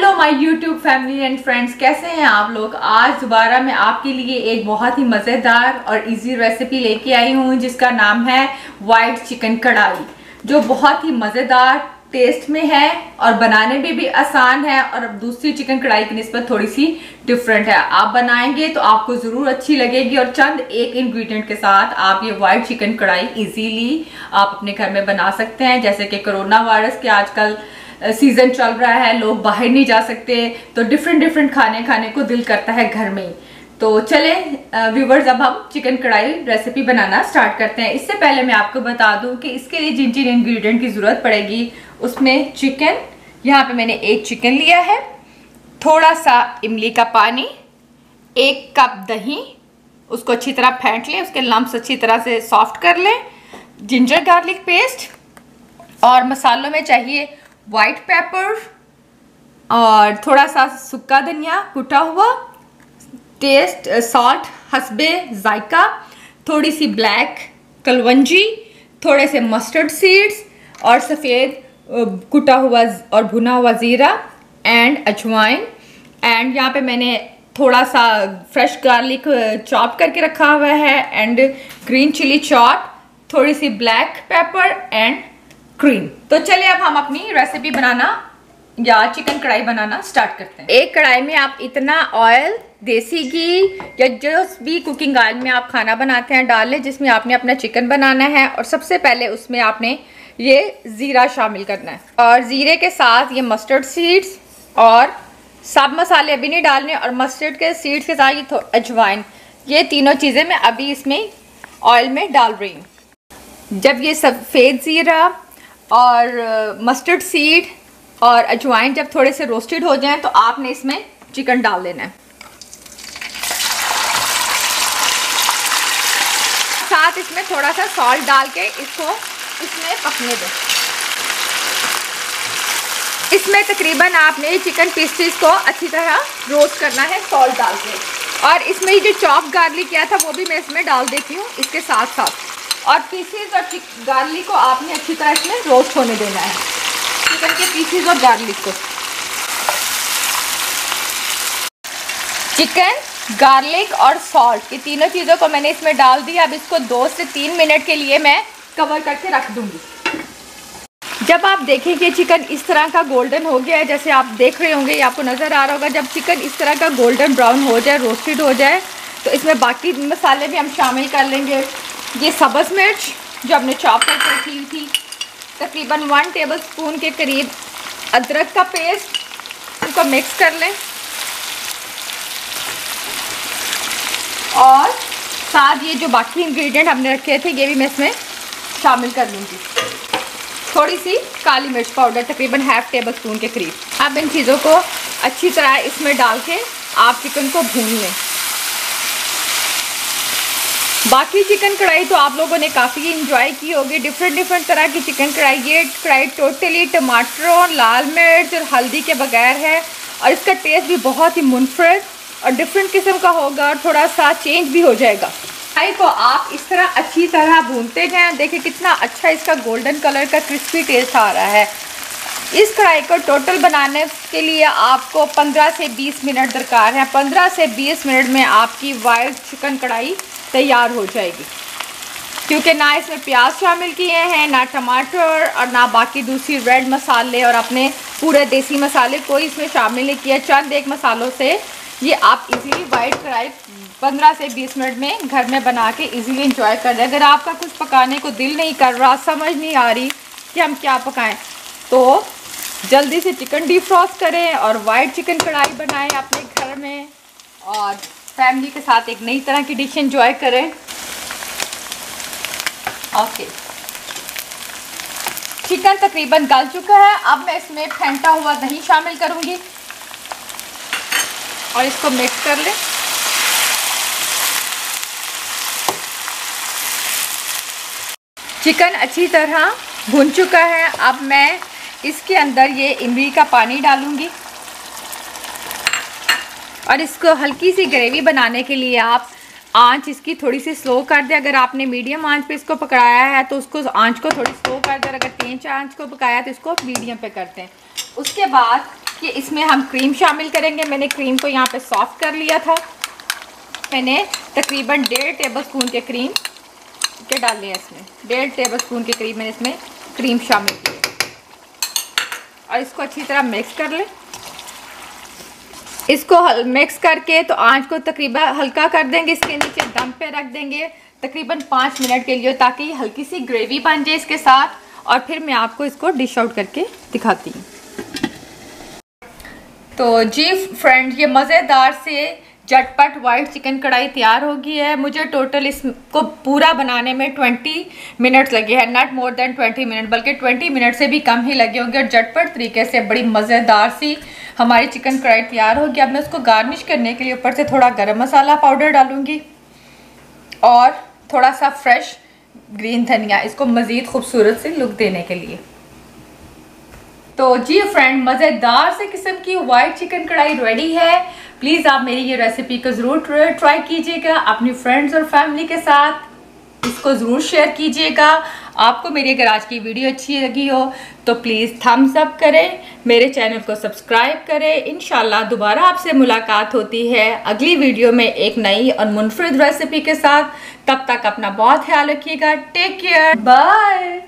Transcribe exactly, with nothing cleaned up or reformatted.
Hello my YouTube family and friends, कैसे हैं आप लोग। आज दोबारा मैं आपके लिए एक बहुत ही मज़ेदार और इजी रेसिपी लेके आई हूँ जिसका नाम है वाइट चिकन कढ़ाई, जो बहुत ही मज़ेदार टेस्ट में है और बनाने में भी आसान है और दूसरी चिकन कढ़ाई की निस्बत थोड़ी सी डिफरेंट है। आप बनाएंगे तो आपको ज़रूर अच्छी लगेगी और चंद एक इंग्रेडिएंट के साथ आप ये वाइट चिकन कढ़ाई इजीली आप अपने घर में बना सकते हैं। जैसे कि कोरोना वायरस के आजकल सीजन चल रहा है, लोग बाहर नहीं जा सकते, तो डिफरेंट डिफरेंट खाने खाने को दिल करता है घर में ही। तो चले व्यूवर्स, अब हम चिकन कढ़ाई रेसिपी बनाना स्टार्ट करते हैं। इससे पहले मैं आपको बता दूं कि इसके लिए जिन जिन इंग्रेडिएंट की ज़रूरत पड़ेगी उसमें चिकन, यहाँ पे मैंने एक चिकन लिया है, थोड़ा सा इमली का पानी, एक कप दही, उसको अच्छी तरह फेंट लें, उसके लम्स अच्छी तरह से सॉफ्ट कर लें, जिंजर गार्लिक पेस्ट, और मसालों में चाहिए वाइट पेपर और थोड़ा सा सूखा धनिया कुटा हुआ, टेस्ट सॉल्ट हस्बे जायका, थोड़ी सी ब्लैक कलवंजी, थोड़े से मस्टर्ड सीड्स और सफ़ेद कुटा हुआ और भुना हुआ ज़ीरा एंड अजवाइन। एंड यहाँ पे मैंने थोड़ा सा फ्रेश गार्लिक चॉप करके रखा हुआ है एंड ग्रीन चिली चॉप, थोड़ी सी ब्लैक पेपर एंड क्रीम। तो चलिए अब हम अपनी रेसिपी बनाना या चिकन कढ़ाई बनाना स्टार्ट करते हैं। एक कढ़ाई में आप इतना ऑयल, देसी घी या जो भी कुकिंग ऑयल में आप खाना बनाते हैं डाल लें, जिसमें आपने अपना चिकन बनाना है। और सबसे पहले उसमें आपने ये ज़ीरा शामिल करना है और ज़ीरे के साथ ये मस्टर्ड सीड्स और सब मसाले अभी नहीं डालने, और मस्टर्ड के सीड्स के साथ ये अजवाइन, ये तीनों चीज़ें मैं अभी इसमें ऑयल में डाल रही हूँ। जब ये सफ़ेद ज़ीरा और मस्टर्ड सीड और अजवाइन जब थोड़े से रोस्टेड हो जाएं तो आपने इसमें चिकन डाल देना है। साथ इसमें थोड़ा सा सॉल्ट डाल के इसको इसमें पकने दें। इसमें तकरीबन आपने चिकन पीसेस को अच्छी तरह रोस्ट करना है सॉल्ट डाल के। और इसमें जो चॉप गार्लिक किया था वो भी मैं इसमें डाल देती हूँ इसके साथ साथ। और पीसेस और गार्लिक को आपने अच्छी तरह इसमें रोस्ट होने देना है, चिकन के पीसेस और गार्लिक को। चिकन, गार्लिक और सॉल्ट, ये तीनों चीज़ों को मैंने इसमें डाल दिया। अब इसको दो से तीन मिनट के लिए मैं कवर करके रख दूंगी। जब आप देखेंगे चिकन इस तरह का गोल्डन हो गया है, जैसे आप देख रहे होंगे, ये आपको नज़र आ रहा होगा, जब चिकन इस तरह का गोल्डन ब्राउन हो जाए, रोस्टेड हो जाए, तो इसमें बाकी मसाले भी हम शामिल कर लेंगे। ये सब्ज़ मिर्च जो हमने चॉप करके रखी हुई थी, तकरीबन वन टेबल स्पून के करीब अदरक का पेस्ट, इसको मिक्स कर लें और साथ ये जो बाकी इंग्रेडिएंट हमने रखे थे ये भी मैं इसमें शामिल कर लूँगी। थोड़ी सी काली मिर्च पाउडर, तकरीबन हाफ टेबल स्पून के करीब। अब इन चीज़ों को अच्छी तरह इसमें डाल के आप चिकन को भून लें। बाकी चिकन कढ़ाई तो आप लोगों ने काफ़ी इंजॉय की होगी, डिफरेंट डिफरेंट तरह की चिकन कढ़ाई। ये कढ़ाई टोटली टमाटरों, लाल मिर्च और हल्दी के बगैर है और इसका टेस्ट भी बहुत ही मुनफरद और डिफरेंट किस्म का होगा और थोड़ा सा चेंज भी हो जाएगा। कढ़ाई को आप इस तरह अच्छी तरह भूनते जाएं। देखिए कितना अच्छा इसका गोल्डन कलर का क्रिस्पी टेस्ट आ रहा है। इस कढ़ाई को टोटल बनाने के लिए आपको पंद्रह से बीस मिनट दरकार है। पंद्रह से बीस मिनट में आपकी वाइट चिकन कढ़ाई तैयार हो जाएगी, क्योंकि ना इसमें प्याज शामिल किए हैं, ना टमाटर और ना बाकी दूसरी रेड मसाले और अपने पूरे देसी मसाले कोई इसमें शामिल नहीं किया। चंद एक मसालों से ये आप इजीली वाइट कढ़ाई पंद्रह से बीस मिनट में घर में बना के इजीली इंजॉय कर लें। अगर आपका कुछ पकाने को दिल नहीं कर रहा, समझ नहीं आ रही कि हम क्या पकाएं, तो जल्दी से चिकन डिफ्रॉस्ट करें और वाइट चिकन कढ़ाई बनाएं अपने घर में और फैमिली के साथ एक नई तरह की डिश एंजॉय करें। ओके, चिकन तकरीबन गल चुका है। अब मैं इसमें फेंटा हुआ दही शामिल करूंगी और इसको मिक्स कर लें। चिकन अच्छी तरह भुन चुका है। अब मैं इसके अंदर ये इमली का पानी डालूंगी और इसको हल्की सी ग्रेवी बनाने के लिए आप आंच इसकी थोड़ी सी स्लो कर दें। अगर आपने मीडियम आंच पे इसको पकाया है तो उसको आंच को थोड़ी स्लो कर दें, अगर तेज आंच को पकाया तो इसको मीडियम पे करते हैं। उसके बाद कि इसमें हम क्रीम शामिल करेंगे। मैंने क्रीम को यहाँ पे सॉफ्ट कर लिया था। मैंने तकरीबन डेढ़ टेबल स्पून के क्रीम के डाले हैं इसमें। डेढ़ टेबल स्पून के करीब मैंने इसमें क्रीम शामिल की और इसको अच्छी तरह मिक्स कर लें। इसको मिक्स करके तो आंच को तकरीबन हल्का कर देंगे, इसके नीचे दम पे रख देंगे तकरीबन पाँच मिनट के लिए, ताकि हल्की सी ग्रेवी बन जाए इसके साथ। और फिर मैं आपको इसको डिश आउट करके दिखाती हूँ। तो जी फ्रेंड्स, ये मज़ेदार से झटपट वाइट चिकन कढ़ाई तैयार हो गई है। मुझे टोटल इसको पूरा बनाने में ट्वेंटी मिनट्स लगे हैं, not more than twenty minute, बल्कि ट्वेंटी मिनट से भी कम ही लगे होंगे। और झटपट तरीके से बड़ी मज़ेदार सी हमारी चिकन कढ़ाई तैयार होगी। अब मैं उसको गार्निश करने के लिए ऊपर से थोड़ा गरम मसाला पाउडर डालूंगी और थोड़ा सा फ्रेश ग्रीन धनिया, इसको मज़ीद खूबसूरत से लुक देने के लिए। तो जी फ्रेंड, मज़ेदार से किस्म की वाइट चिकन कढ़ाई रेडी है। प्लीज़ आप मेरी ये रेसिपी को ज़रूर ट्राई कीजिएगा, अपनी फ्रेंड्स और फैमिली के साथ इसको ज़रूर शेयर कीजिएगा। आपको मेरी अगर आज की वीडियो अच्छी लगी हो तो प्लीज़ थम्स अप करें, मेरे चैनल को सब्सक्राइब करें। इंशाल्लाह दोबारा आपसे मुलाकात होती है अगली वीडियो में एक नई और मुनफरिद रेसिपी के साथ। तब तक अपना बहुत ख्याल रखिएगा। Take care, bye.